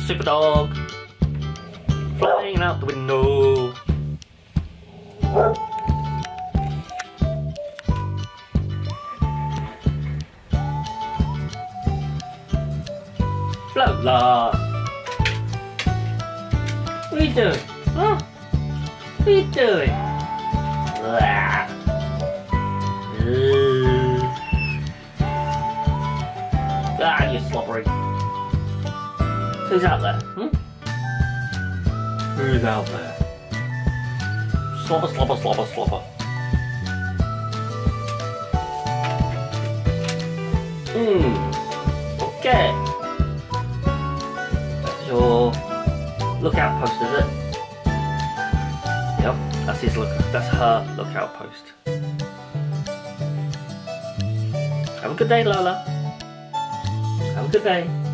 super dog flying out the window. Lola, what are you doing? Huh? What are you doing? Ah, you're slobbery. Who's out there? Hmm? Who's out there? Slobber, slobber, slobber, slobber. Okay. That's your lookout post, is it? Yep, that's his that's her lookout post. Have a good day, Lola. Have a good day.